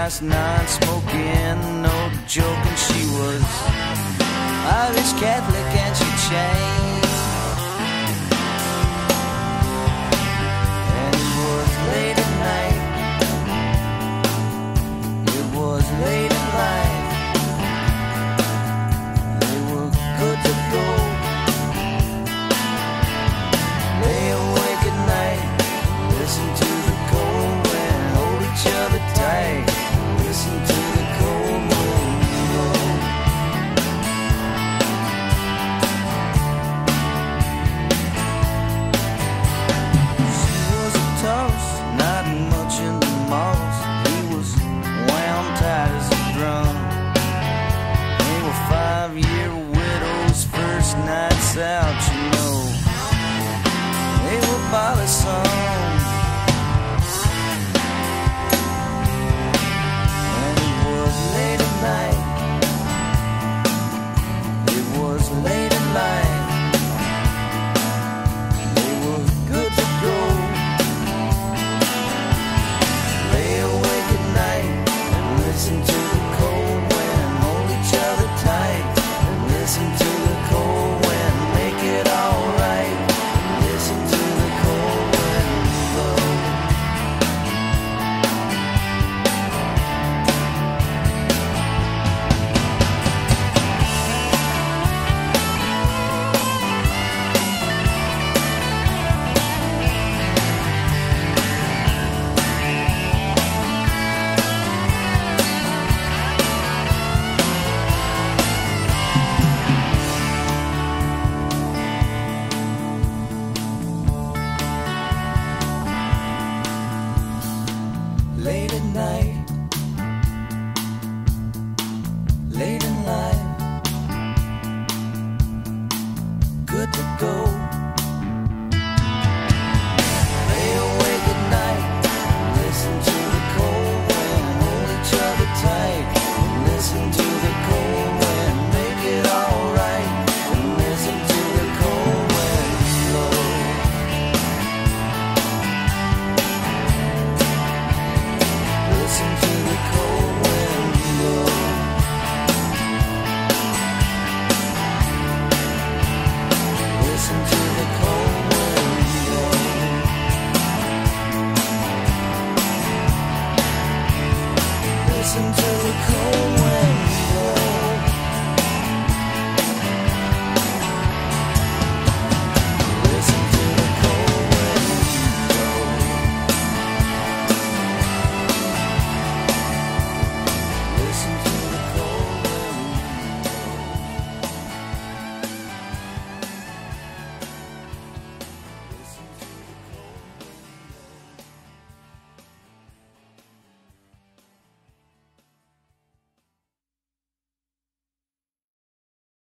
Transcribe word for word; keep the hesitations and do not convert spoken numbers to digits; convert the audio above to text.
nice, non-smoking, no joking. She was Irish Catholic and she changed. And it was late at night. It was late at night. They were good to go. Lay awake at night, listen to the cold wind, hold each other tight, listen to the cold wind blow. She was a toss, not much in the moss. He was wound tight as a drum. They were five-year widows, first nights out, you know. They were by the sun.